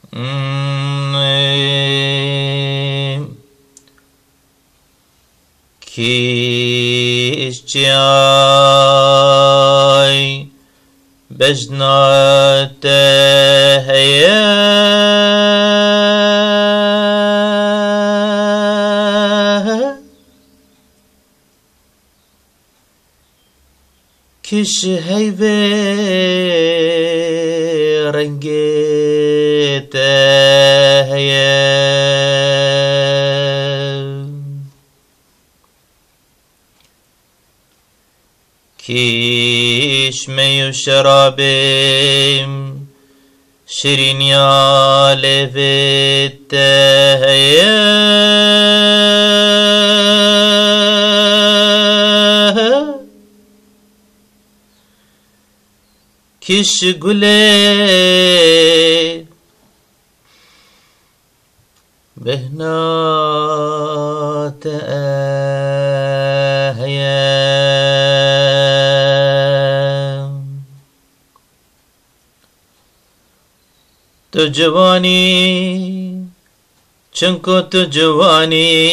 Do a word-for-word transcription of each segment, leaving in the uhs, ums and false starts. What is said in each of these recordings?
کیش چیای بجنا ته هیه کش هیوه رنگی ته هیه کیش می و شرابیم شیرینیا لبت هیه کیش گله بهنات هیه تو جوانی چنکو تو جوانی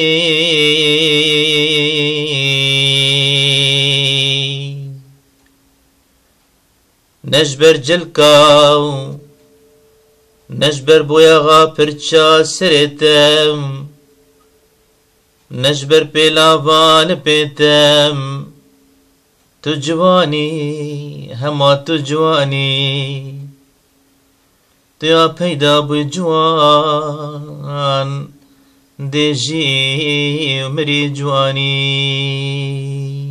نجبر جلکاو نجبر بویغا پرچا سرتم نجبر پیلاوان پیتم تو جوانی هما تو جوانی تو یا پیدا بوی جوان دیجی مری جوانی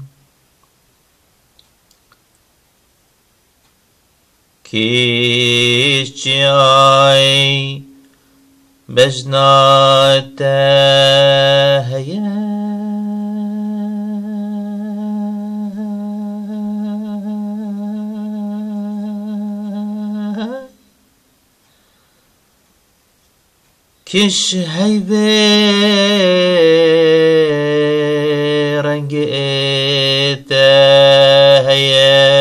کیش چیای بجنا ته هیه کش هیوه رنگی ته هیه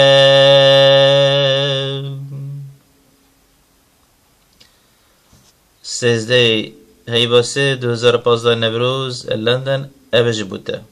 سیزده هیباسه دو هزار و پانزده نوروز لندن اوج بوده.